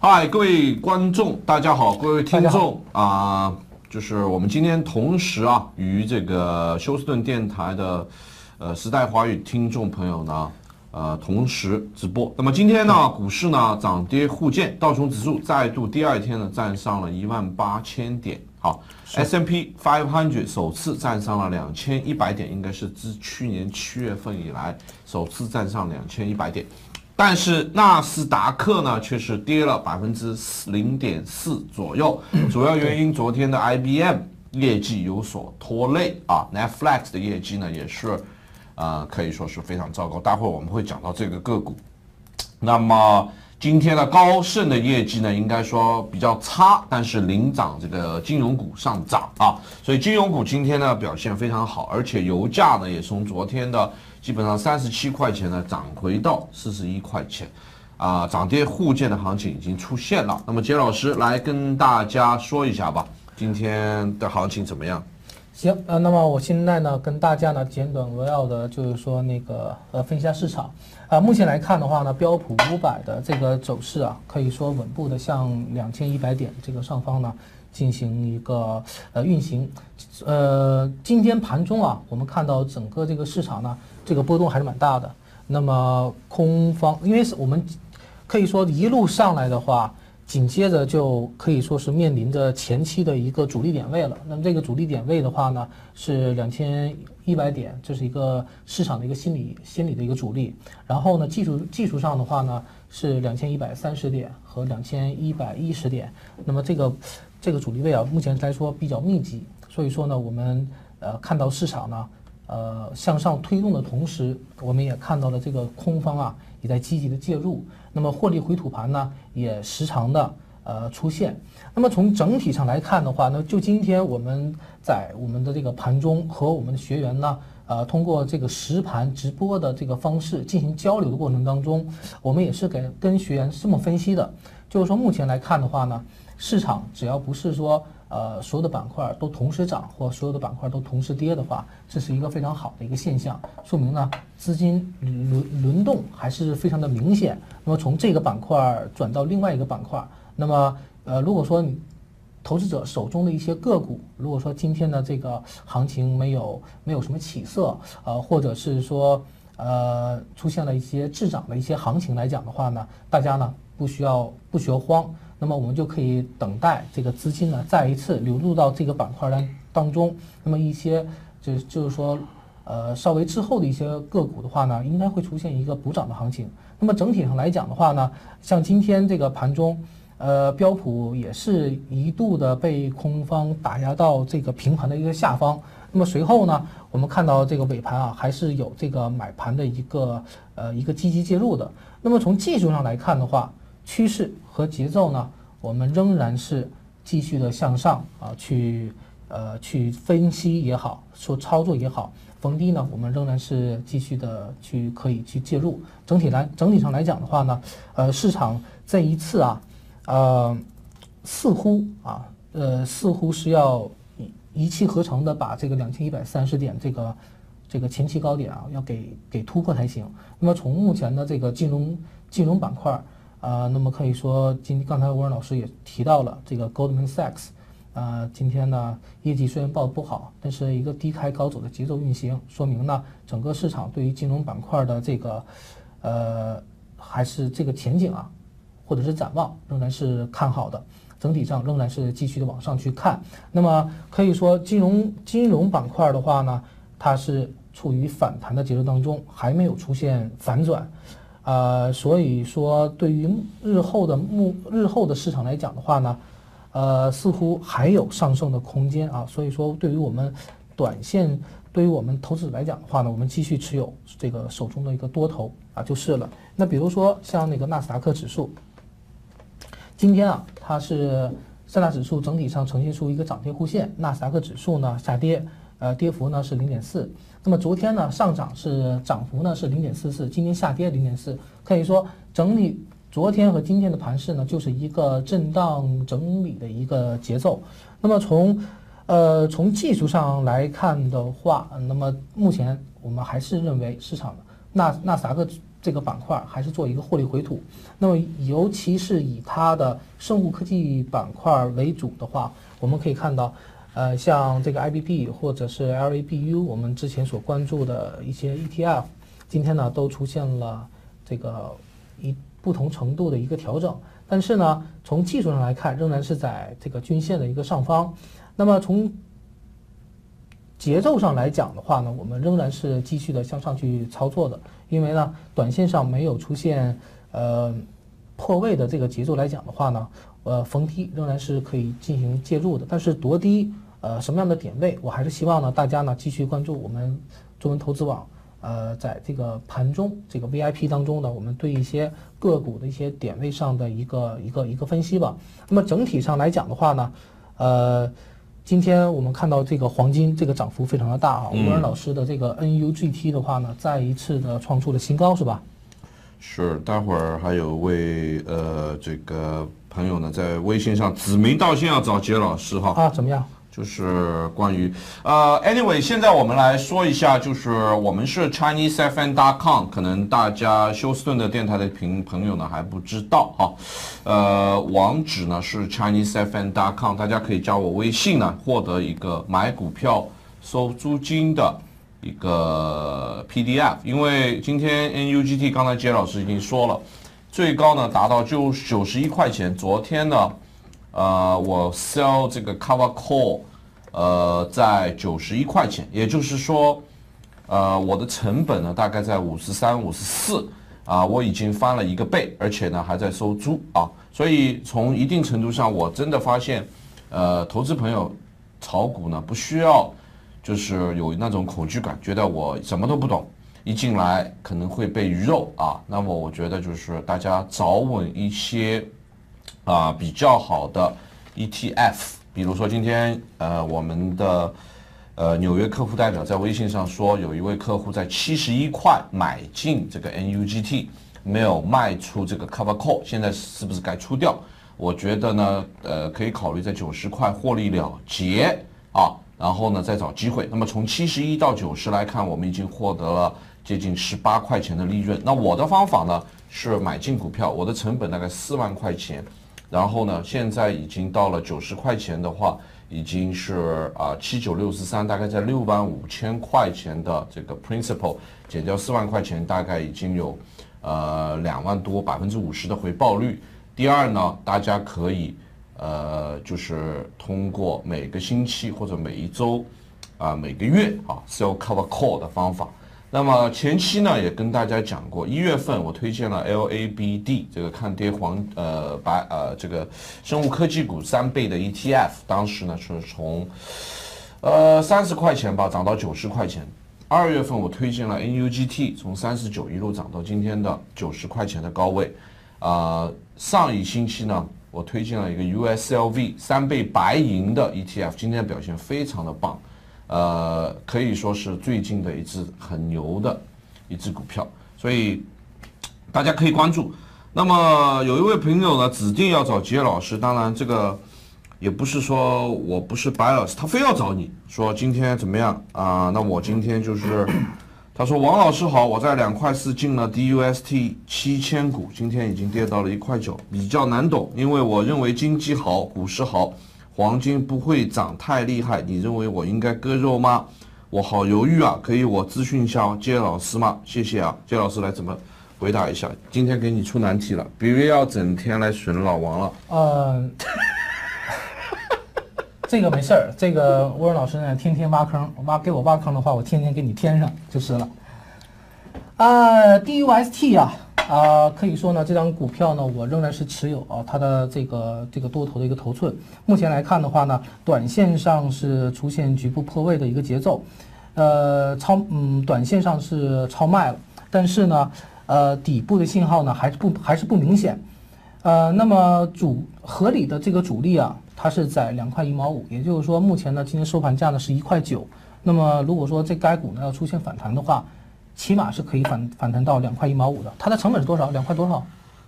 嗨，各位观众，大家好，各位听众就是我们今天同时与这个休斯顿电台的时代华语听众朋友呢同时直播。那么今天呢，股市呢涨跌互见，道琼指数再度第二天呢站上了18000点。好 ，S&P 500首次站上了2100点，应该是自去年7月份以来首次站上2100点。但是纳斯达克呢，却是跌了0.4%左右，主要原因昨天的 IBM 业绩有所拖累，Netflix 的业绩呢也是，可以说是非常糟糕。待会儿我们会讲到这个个股。那么今天的高盛的业绩呢，应该说比较差，但是领涨这个金融股上涨所以金融股今天呢表现非常好，而且油价呢也从昨天的基本上37块钱呢涨回到41块钱，涨跌互见的行情已经出现了。那么杰老师来跟大家说一下吧，今天的行情怎么样？ 行，那么我现在呢跟大家呢简短扼要的，就是说那个分析一下市场。目前来看的话呢，标普500的这个走势可以说稳步的向2100点这个上方呢进行一个运行。今天盘中我们看到整个这个市场呢，这个波动还是蛮大的。那么空方，因为我们可以说一路上来的话，紧接着就可以说是面临着前期的一个主力点位了。那么这个主力点位的话呢，是2100点，这是一个市场的一个心理的一个主力。然后呢，技术上的话呢，是2130点和2110点。那么这个主力位目前来说比较密集，所以说呢，我们看到市场呢向上推动的同时，我们也看到了这个空方也在积极的介入。那么获利回吐盘呢也时常的出现。那么从整体上来看的话呢，就今天我们在我们的这个盘中和我们的学员呢通过这个实盘直播的这个方式进行交流的过程当中，我们也是跟学员这么分析的，就是说目前来看的话呢，市场只要不是说所有的板块都同时涨或所有的板块都同时跌的话，这是一个非常好的一个现象，说明呢资金轮动还是非常的明显。那么从这个板块转到另外一个板块，那么如果说你投资者手中的一些个股，如果说今天的这个行情没有什么起色，或者是说出现了一些滞涨的一些行情来讲的话呢，大家呢不需要慌。那么我们就可以等待这个资金呢再一次流入到这个板块当中。那么一些就是说稍微滞后的一些个股的话呢，应该会出现一个补涨的行情。那么整体上来讲的话呢，像今天这个盘中标普也是一度的被空方打压到这个平盘的一个下方。那么随后呢，我们看到这个尾盘还是有这个买盘的一个积极介入的。那么从技术上来看的话，趋势和节奏呢，我们仍然是继续的向上去分析也好，说操作也好，逢低呢我们仍然是继续的可以去介入。整体上来讲的话呢，市场这一次似乎是要一气呵成的把这个2130点这个前期高点要给突破才行。那么从目前的这个金融板块那么可以说刚才吴仁老师也提到了这个 Goldman Sachs， 今天呢业绩虽然报得不好，但是一个低开高走的节奏运行，说明呢整个市场对于金融板块的这个还是这个前景或者是展望仍然是看好的，整体上仍然是继续的往上去看。那么可以说金融板块的话呢，它是处于反弹的节奏当中，还没有出现反转。所以说对于日后的市场来讲的话呢，似乎还有上升的空间所以说对于我们短线，对于我们投资者来讲的话呢，我们继续持有这个手中的一个多头就是了。那比如说像那个纳斯达克指数，今天它是三大指数整体上呈现出一个涨跌互现，纳斯达克指数呢下跌，跌幅呢是0.4。那么昨天呢上涨是涨幅呢是0.44，今天下跌0.4，可以说整体昨天和今天的盘势呢就是一个震荡整理的一个节奏。那么从技术上来看的话，那么目前我们还是认为市场纳斯达克这个板块还是做一个获利回吐。那么尤其是以它的生物科技板块为主的话，我们可以看到，像这个 IBP 或者是 LABU， 我们之前所关注的一些 ETF， 今天呢都出现了这个不同程度的一个调整。但是呢，从技术上来看，仍然是在这个均线的一个上方。那么从节奏上来讲的话呢，我们仍然是继续的向上去操作的，因为呢，短线上没有出现破位的这个节奏来讲的话呢，逢低仍然是可以进行介入的。但是夺低什么样的点位，我还是希望呢大家呢继续关注我们中文投资网。在这个盘中这个 VIP 当中呢，我们对一些个股的一些点位上的一个分析吧。那么整体上来讲的话呢，今天我们看到这个黄金这个涨幅非常的大啊，吴仁老师的这个 NUGT 的话呢，再一次的创出了新高，是吧？ 是，待会儿还有位这个朋友呢在微信上指名道姓要找杰老师哈。 啊，怎么样？ 就是关于anyway， 现在我们来说一下，就是我们是 ChineseFN.com， 可能大家休斯顿的电台的朋友呢还不知道哈，网址呢是 ChineseFN.com， 大家可以加我微信呢，获得一个买股票收租金的一个 PDF， 因为今天 NUGT 刚才杰老师已经说了，最高呢达到91块钱，昨天呢。我 sell 这个 cover call，在91块钱，也就是说，我的成本呢大概在53、54，我已经翻了1个倍，而且呢还在收租啊，所以从一定程度上，我真的发现，投资朋友炒股呢不需要就是有那种恐惧感，觉得我什么都不懂，一进来可能会被鱼肉啊，那么我觉得就是大家找稳一些。比较好的 ETF， 比如说今天我们的纽约客户代表在微信上说，有一位客户在71块买进这个 NUGT， 没有卖出这个 cover call， 现在是不是该出掉？我觉得呢，可以考虑在90块获利了结啊，然后呢再找机会。那么从71到90来看，我们已经获得了接近18块钱的利润。那我的方法呢是买进股票，我的成本大概4万块钱。然后呢，现在已经到了90块钱的话，已经是7963，大概在6万5千块钱的这个 principal 减掉4万块钱，大概已经有2万多50%的回报率。第二呢，大家可以就是通过每个星期或者每一周每个月sell cover call 的方法。那么前期呢也跟大家讲过，1月份我推荐了 LABD 这个看跌这个生物科技股3倍的 ETF， 当时呢是从30块钱吧涨到90块钱。2月份我推荐了 NUGT， 从39一路涨到今天的90块钱的高位。上一星期呢我推荐了一个 USLV 3倍白银的 ETF， 今天表现非常的棒。可以说是最近的一只很牛的一只股票，所以大家可以关注。那么有一位朋友呢指定要找杰老师，当然这个也不是说我不是白老师，他非要找你说今天怎么样那我今天就是他说王老师好，我在2块4进了 DUST 7000股，今天已经跌到了1块9，比较难懂，因为我认为经济好，股市好。黄金不会涨太厉害，你认为我应该割肉吗？我好犹豫啊，可以我咨询一下杰老师吗？谢谢啊，杰老师来怎么回答一下？今天给你出难题了，别要整天来损老王了。 这个没事儿，这个沃仁老师呢，天天挖坑，给我挖坑的话，我天天给你添上就是了。DUST 可以说呢，这张股票呢，我仍然是持有它的这个多头的一个头寸。目前来看的话呢，短线上是出现局部破位的一个节奏，短线上是超卖了，但是呢，底部的信号呢还是不明显。那么合理的这个主力它是在2块1毛5，也就是说，目前呢，今天收盘价呢是1块9。那么如果说该股呢要出现反弹的话，起码是可以反弹到2块1毛5的。它的成本是多少？2块多少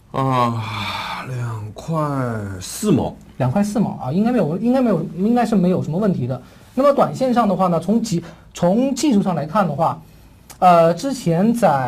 ？2块4毛。 2块4毛应该是没有什么问题的。那么短线上的话呢，从技术上来看的话，之前在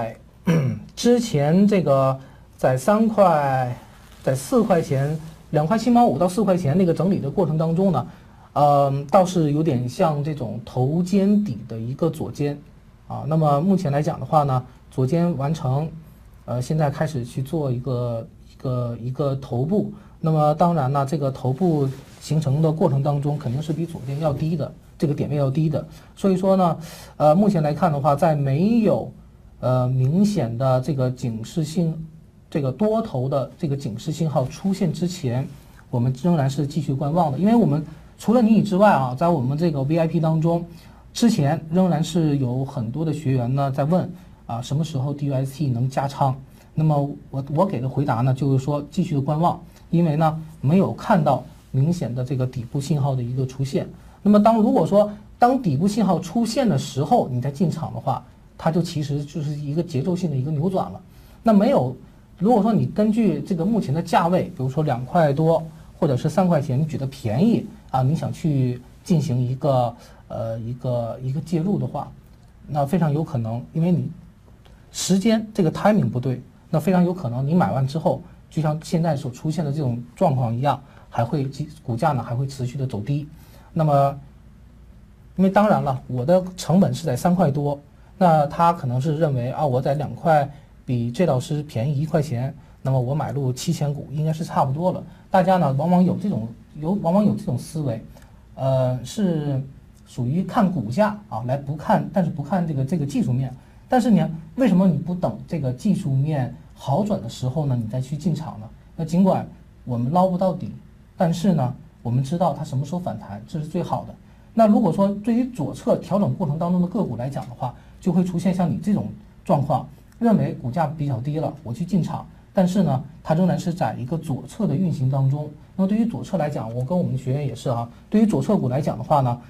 之前这个在3块、在4块钱、2块7毛5到4块钱那个整理的过程当中呢，倒是有点像这种头肩底的一个左肩啊。那么目前来讲的话呢，左肩完成，现在开始去做一个头部。那么当然呢，这个头部形成的过程当中，肯定是比左肩要低的，这个点位要低的。所以说呢，目前来看的话，在没有明显的这个警示性，这个多头的这个警示信号出现之前，我们仍然是继续观望的。因为我们除了你之外啊，在我们这个 VIP 当中，之前仍然是有很多的学员呢在问啊，什么时候 DUST 能加仓？那么我给的回答呢，就是说继续观望，因为呢没有看到明显的这个底部信号的一个出现。那么如果说当底部信号出现的时候，你再进场的话，它就其实就是一个节奏性的一个扭转了。那没有，如果说你根据这个目前的价位，比如说2块多或者是3块钱，你觉得便宜啊，你想去进行一个介入的话，那非常有可能，因为你时间这个 timing 不对，那非常有可能你买完之后，就像现在所出现的这种状况一样，股价呢还会持续的走低。那么，因为当然了，我的成本是在3块多，那他可能是认为啊，我在2块比这老师便宜1块钱，那么我买入7000股应该是差不多了。大家呢往往有这种思维，是属于看股价啊，但是不看这个技术面。但是呢，为什么你不等这个技术面好转的时候呢，你再去进场呢？那尽管我们捞不到底，但是呢，我们知道它什么时候反弹，这是最好的。那如果说对于左侧调整过程当中的个股来讲的话，就会出现像你这种状况，认为股价比较低了，我去进场，但是呢，它仍然是在一个左侧的运行当中。那么对于左侧来讲，我跟我们的学员也是啊，对于左侧股来讲的话呢，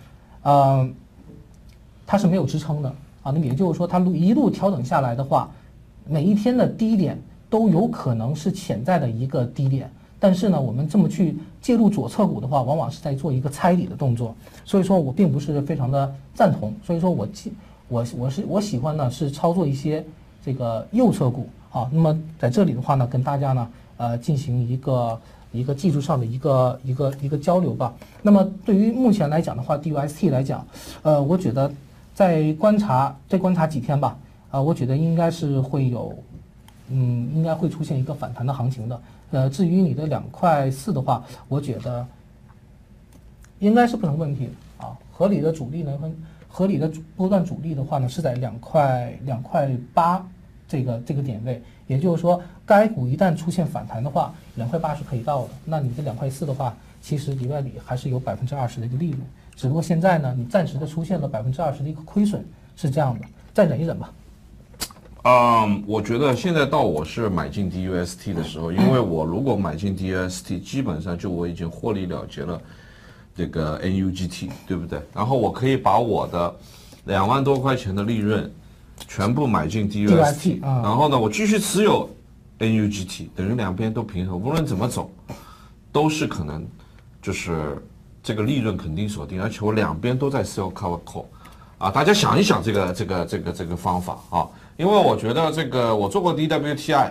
它是没有支撑的啊。那么也就是说，它一路调整下来的话，每一天的低点都有可能是潜在的一个低点。但是呢，我们这么去介入左侧股的话，往往是在做一个猜底的动作，所以说我并不是非常的赞同。所以说我喜欢呢是操作一些这个右侧股啊。那么在这里的话呢，跟大家呢进行一个技术上的一个交流吧。那么对于目前来讲的话 ，DUST 来讲，我觉得再观察几天吧，我觉得应该是会有，应该会出现一个反弹的行情的。至于你的2块4的话，我觉得应该是不成问题的啊。合理的主力呢，合理的波段主力的话呢，是在2块8这个点位。也就是说，该股一旦出现反弹的话，2块8是可以到的。那你的2块4的话，其实里外里还是有20%的一个利润，只不过现在呢，你暂时的出现了20%的一个亏损，是这样的，再忍一忍吧。 我觉得现在到我是买进 DUST 的时候，因为我如果买进 DUST， 基本上我已经获利了结了这个 NUGT， 对不对？然后我可以把我的2万多块钱的利润全部买进 DUST， 然后呢，我继续持有 NUGT， 等于两边都平衡，无论怎么走，都是可能就是这个利润肯定锁定，而且我两边都在 sell cover call， 啊，大家想一想这个方法啊。因为我觉得我做过 DWTI，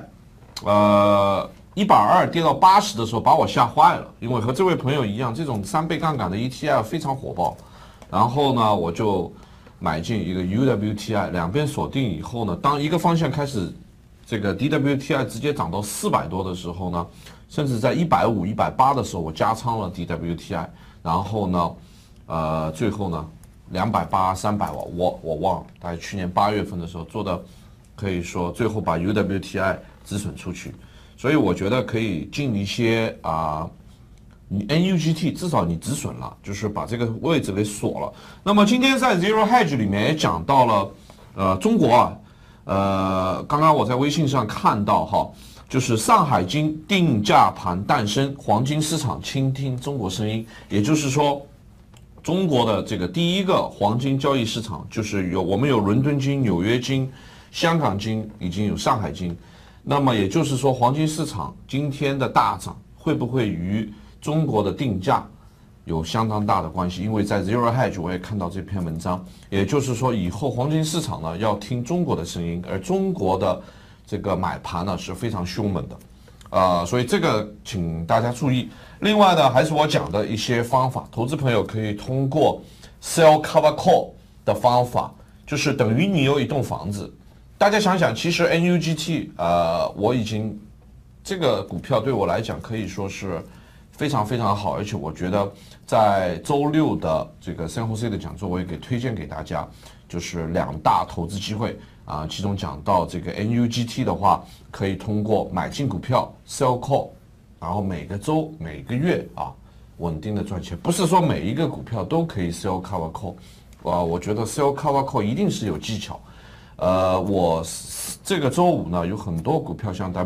120跌到80的时候把我吓坏了，因为和这位朋友一样，这种3倍杠杆的 ETF 非常火爆。然后呢，我就买进一个 UWTI， 两边锁定以后呢，当一个方向开始DWTI 直接涨到400多的时候呢，甚至在150、180的时候，我加仓了 DWTI， 然后呢，最后呢，280、300，我忘了，大概去年8月份的时候做的，可以说最后把 UWTI 止损出去，所以我觉得可以进一些你 NUGT 至少你止损了，就是把这个位置给锁了。那么今天在 Zero Hedge 里面也讲到了，中国刚刚我在微信上看到哈，就是上海金定价盘诞生，黄金市场倾听中国声音，也就是说。中国的这个第一个黄金交易市场，就是我们有伦敦金、纽约金、香港金，已经有上海金。那么也就是说，黄金市场今天的大涨，会不会与中国的定价有相当大的关系，因为在 Zero Hedge 我也看到这篇文章，也就是说以后黄金市场呢要听中国的声音，而中国的这个买盘呢是非常凶猛的，所以这个请大家注意。另外呢，还是我讲的一些方法，投资朋友可以通过 Sell Cover Call 的方法，就是等于你有一栋房子，大家想想，其实 NUGT 我已经这个股票对我来讲可以说是非常非常好，而且我觉得在周六的这个 San Jose 的讲座，我也给推荐给大家，就是2大投资机会其中讲到这个 NUGT 的话，可以通过买进股票 sell call， 然后每个周每个月稳定的赚钱，不是说每一个股票都可以 sell cover call，我觉得 sell cover call 一定是有技巧。我这个周五呢有很多股票，像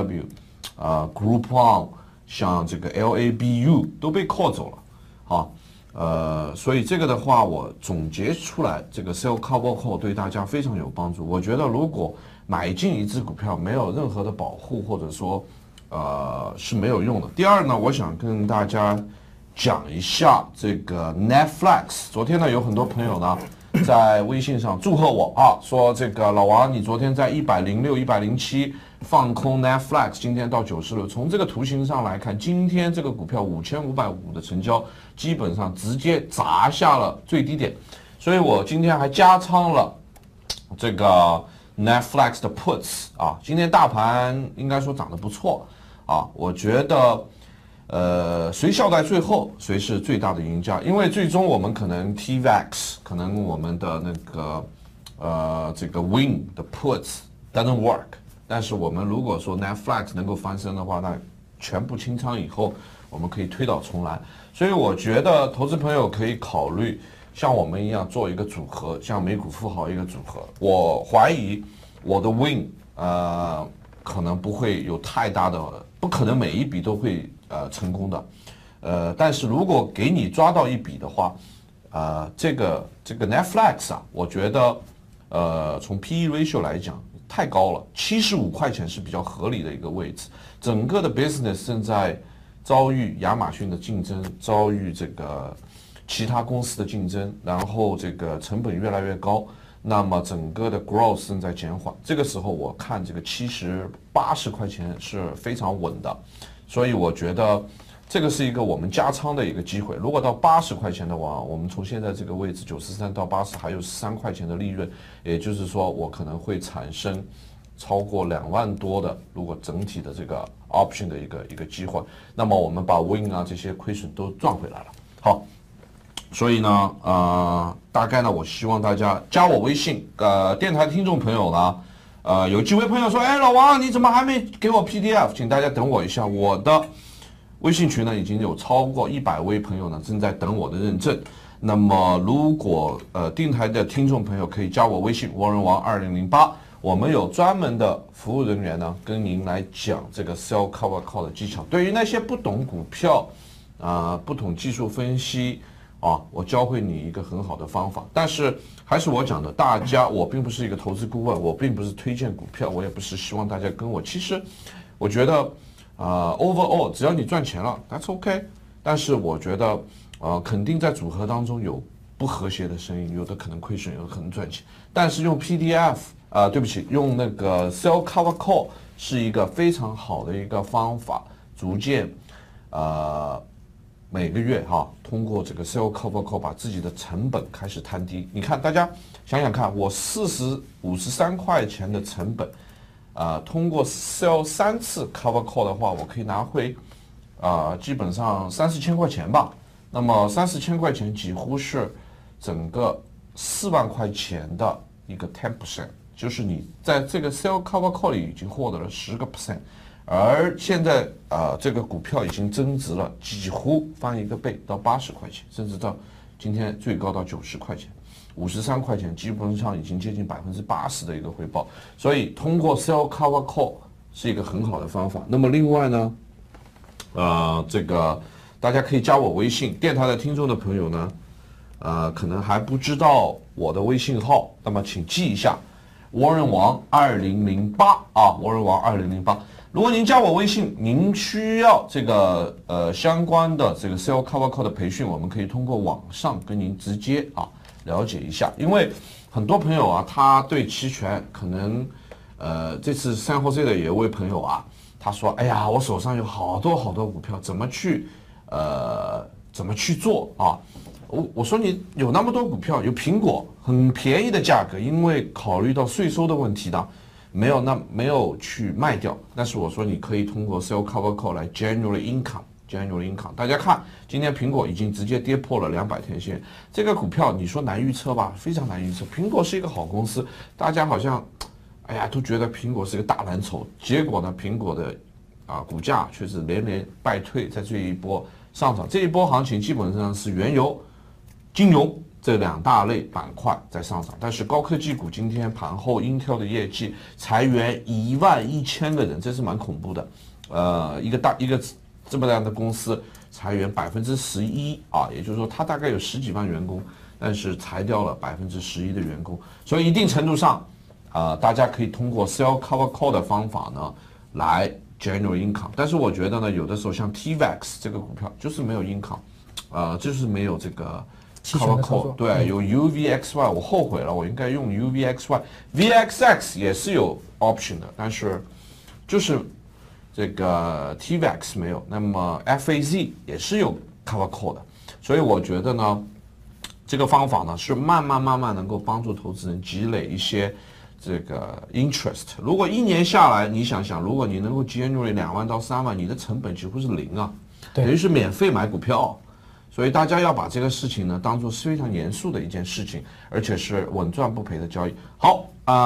WTW，Group One， 像这个 LABU 都被 call 走了，所以这个的话，我总结出来，这个 sell cover call 对大家非常有帮助。我觉得如果买进一只股票没有任何的保护，或者说是没有用的。第二呢，我想跟大家讲一下这个 Netflix。昨天呢，有很多朋友呢在微信上祝贺我说这个老王，你昨天在106、107放空 Netflix， 今天到96。从这个图形上来看，今天这个股票5550的成交，基本上直接砸下了最低点，所以我今天还加仓了这个 Netflix 的 puts 今天大盘应该说涨得不错我觉得谁笑在最后，谁是最大的赢家？因为最终我们可能 TVX， 可能我们的那个这个 Win 的 puts doesn't work， 但是我们如果说 Netflix 能够翻身的话，那全部清仓以后，我们可以推倒重来。所以我觉得投资朋友可以考虑像我们一样做一个组合，像美股富豪一个组合。我怀疑我的 Win 可能不会有太大的，不可能每一笔都会成功的，但是如果给你抓到一笔的话，这个 Netflix 我觉得从 PE ratio 来讲太高了，75块钱是比较合理的一个位置。整个的 business 正在遭遇亚马逊的竞争，遭遇这个其他公司的竞争，然后这个成本越来越高。那么整个的 growth 正在减缓，这个时候我看这个70、80块钱是非常稳的，所以我觉得这个是一个我们加仓的一个机会。如果到80块钱的话，我们从现在这个位置93到80还有13块钱的利润，也就是说我可能会产生超过2万多的，如果整体的这个 option 的一个机会，那么我们把 win 这些亏损都赚回来了。好。所以呢，大概呢，我希望大家加我微信。电台听众朋友呢，有几位朋友说，哎，老王你怎么还没给我 PDF？ 请大家等我一下，我的微信群呢已经有超过100位朋友呢正在等我的认证。那么如果电台的听众朋友可以加我微信汪人王2008，我们有专门的服务人员呢跟您来讲这个 sell cover call 的技巧。对于那些不懂股票不懂技术分析。我教会你一个很好的方法，但是还是我讲的，大家，我并不是一个投资顾问，我并不是推荐股票，我也不是希望大家跟我。其实，我觉得overall 只要你赚钱了 ，that's OK。但是我觉得肯定在组合当中有不和谐的声音，有的可能亏损，有的可能赚钱。但是用 PDF 对不起，用那个 Sell Cover Call 是一个非常好的一个方法，逐渐每个月通过这个 Sell Cover Call 把自己的成本开始摊低。你看，大家想想看，我53块钱的成本，通过 Sell 3次 Cover Call 的话，我可以拿回基本上30千块钱吧。那么30千块钱几乎是整个4万块钱的一个 10%， 就是你在这个 Sell Cover Call 里已经获得了10%。而现在这个股票已经增值了，几乎翻一个倍到80块钱，甚至到今天最高到90块钱，53块钱，基本上已经接近80%的一个回报。所以通过 Sell Cover Call 是一个很好的方法。那么另外呢，这个大家可以加我微信。电台的听众的朋友呢，可能还不知道我的微信号，那么请记一下。Warren 王2008Warren 王2008。 如果您加我微信，您需要这个相关的这个 Sell Cover Call 的培训，我们可以通过网上跟您直接了解一下。因为很多朋友啊，他对期权可能这次San Jose的有一位朋友啊，他说，哎呀，我手上有好多股票，怎么去做啊？我说你有那么多股票，有苹果很便宜的价格，因为考虑到税收的问题呢。没有去卖掉，但是我说你可以通过 Sell Cover Call 来 Generate Income。大家看，今天苹果已经直接跌破了200天线，这个股票你说难预测吧？非常难预测。苹果是一个好公司，大家好像，哎呀都觉得苹果是个大蓝筹，结果呢，苹果的股价却是连连败退，在这一波上涨，这一波行情基本上是原油、金融。这2大类板块在上涨，但是高科技股今天盘后 Intel 的业绩裁员11000个人，这是蛮恐怖的。一个这么样的公司裁员11%也就是说它大概有10几万员工，但是裁掉了11%的员工，所以一定程度上，大家可以通过 Sell Cover Call 的方法呢来 Generate Income。但是我觉得呢，有的时候像 TVX 这个股票就是没有 Income，就是没有这个。Cover Call 对，有 UVXY， 我后悔了，我应该用 UVXY。VXX 也是有 option 的，但是就是这个 TVX 没有。那么 FAZ 也是有 Cover Call 的，所以我觉得呢，这个方法呢是慢慢能够帮助投资人积累一些这个 interest。如果1年下来，你想想，如果你能够 generate 2万到3万，你的成本几乎是0啊，等于是免费买股票。所以大家要把这个事情呢当做是非常严肃的一件事情，而且是稳赚不赔的交易。好，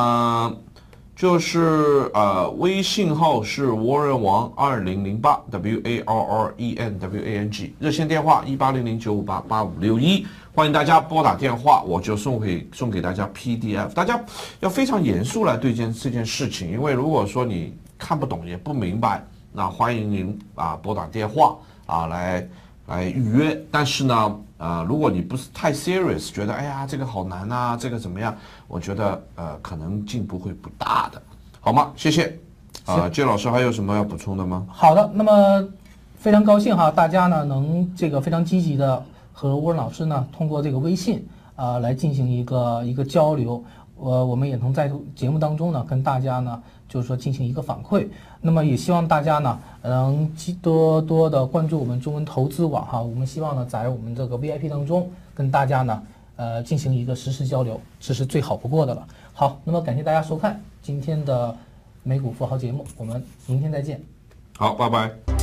就是微信号是 Warren Wang 2008 WARRENWANG， 热线电话180095885561，欢迎大家拨打电话，我就送给大家 PDF。大家要非常严肃来对这件事情，因为如果说你看不懂也不明白，那欢迎您拨打电话来预约，但是呢，如果你不是太 serious， 觉得哎呀这个好难啊，这个怎么样？我觉得可能进步会不大的，好吗？谢谢。介老师还有什么要补充的吗？ 好的，那么非常高兴哈，大家呢能这个非常积极的和沃伦老师呢通过这个微信来进行一个交流，我们也能在节目当中呢跟大家呢就是说进行一个反馈。那么也希望大家呢能多多的关注我们中文投资网哈，我们希望呢在我们这个 VIP 当中跟大家呢进行一个实时交流，这是最好不过的了。好，那么感谢大家收看今天的美股富豪节目，我们明天再见。 好，拜拜。